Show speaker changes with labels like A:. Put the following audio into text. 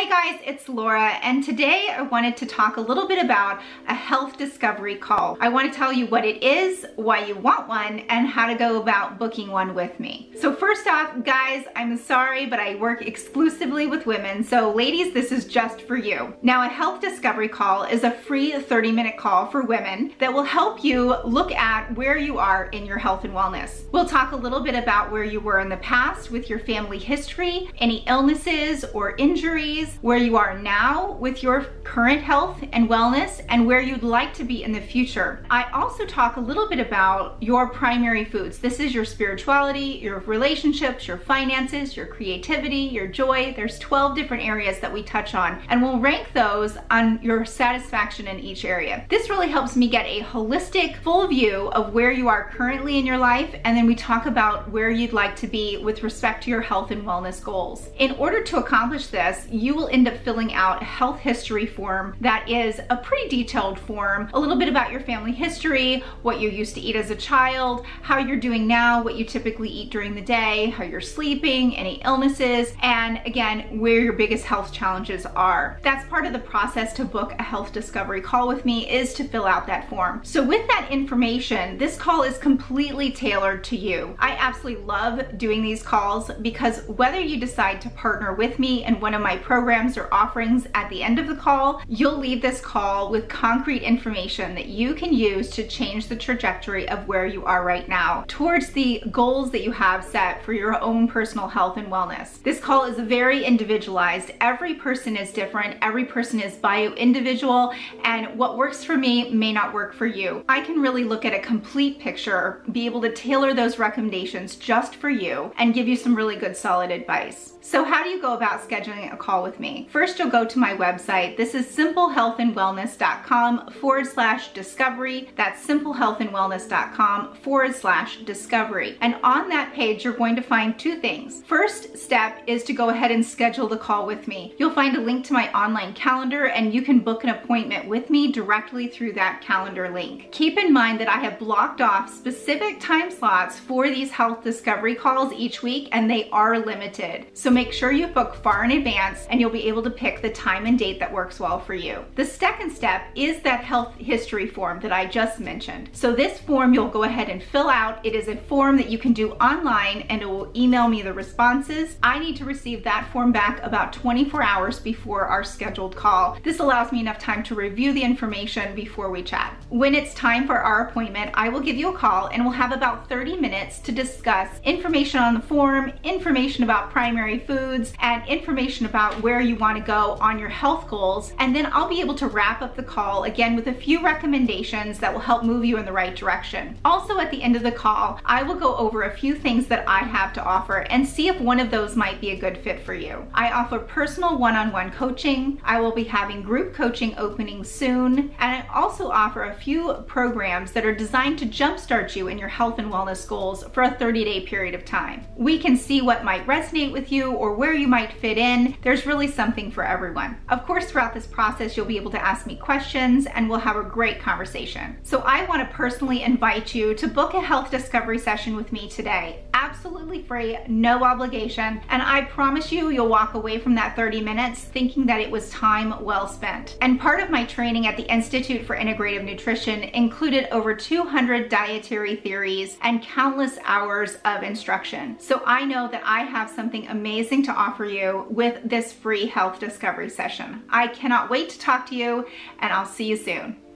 A: Hey guys, it's Laura, and today I wanted to talk a little bit about a health discovery call. I want to tell you what it is, why you want one, and how to go about booking one with me. So first off, guys, I'm sorry, but I work exclusively with women, so ladies, this is just for you. Now, a health discovery call is a free 30-minute call for women that will help you look at where you are in your health and wellness. We'll talk a little bit about where you were in the past with your family history, any illnesses or injuries, where you are now with your current health and wellness, and where you'd like to be in the future. I also talk a little bit about your primary foods. This is your spirituality, your relationships, your finances, your creativity, your joy. There's 12 different areas that we touch on, and we'll rank those on your satisfaction in each area. This really helps me get a holistic, full view of where you are currently in your life, and then we talk about where you'd like to be with respect to your health and wellness goals. In order to accomplish this, you will end up filling out a health history form that is a pretty detailed form, a little bit about your family history, what you used to eat as a child, how you're doing now, what you typically eat during the day, how you're sleeping, any illnesses, and again, where your biggest health challenges are. That's part of the process to book a health discovery call with me, is to fill out that form. So with that information, this call is completely tailored to you. I absolutely love doing these calls because whether you decide to partner with me in one of my programs or offerings at the end of the call, you'll leave this call with concrete information that you can use to change the trajectory of where you are right now towards the goals that you have set for your own personal health and wellness. This call is very individualized. Every person is different. Every person is bio-individual, and what works for me may not work for you. I can really look at a complete picture, be able to tailor those recommendations just for you, and give you some really good solid advice. So how do you go about scheduling a call with me? First, you'll go to my website. This is simplehealthandwellness.com/discovery. That's simplehealthandwellness.com/discovery. And on that page, you're going to find two things. First step is to go ahead and schedule the call with me. You'll find a link to my online calendar, and you can book an appointment with me directly through that calendar link. Keep in mind that I have blocked off specific time slots for these health discovery calls each week, and they are limited. So make sure you book far in advance, and you'll be able to pick the time and date that works well for you. The second step is that health history form that I just mentioned. So this form you'll go ahead and fill out. It is a form that you can do online, and it will email me the responses. I need to receive that form back about 24 hours before our scheduled call. This allows me enough time to review the information before we chat. When it's time for our appointment, I will give you a call, and we'll have about 30 minutes to discuss information on the form, information about primary foods, and information about where you want to go on your health goals. And then I'll be able to wrap up the call again with a few recommendations that will help move you in the right direction. Also, at the end of the call, I will go over a few things that I have to offer and see if one of those might be a good fit for you. I offer personal one-on-one coaching. I will be having group coaching opening soon. And I also offer a few programs that are designed to jumpstart you in your health and wellness goals for a 30-day period of time. We can see what might resonate with you or where you might fit in. There's really something for everyone. Of course, throughout this process, you'll be able to ask me questions, and we'll have a great conversation. So I want to personally invite you to book a health discovery session with me today. Absolutely free, no obligation, and I promise you, you'll walk away from that 30 minutes thinking that it was time well spent. And part of my training at the Institute for Integrative Nutrition included over 200 dietary theories and countless hours of instruction. So I know that I have something amazing to offer you with this free health discovery session. I cannot wait to talk to you, and I'll see you soon.